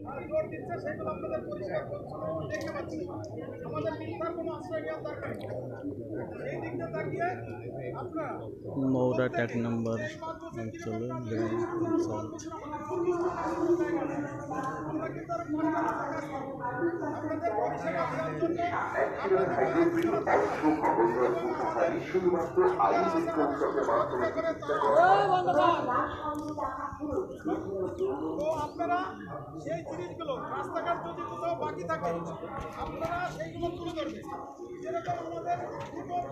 জোর দিচ্ছে সেগুলো আপনাদের পরিষ্কার পরিচ্ছন্ন দেখতে পাচ্ছি। আমাদের মিথ্যার কোনো আশ্রয় নেওয়ার দরকার নেই। সেই দিকটা তাকিয়ে আপনারা মৌরাট ১ নম্বর অঞ্চলে গ্রাম পঞ্চায়েত। আমরা কিন্তু আরো আপনাদের পরিষেবা দেওয়ার জন্য শুধুমাত্র আইন শৃঙ্খলার মাধ্যমে তো আপনারা সেই জিনিসগুলো রাস্তাঘাট যদি কোথাও বাকি থাকে আপনারা সেইগুলো তুলে ধরবেন। যেরকম আমাদের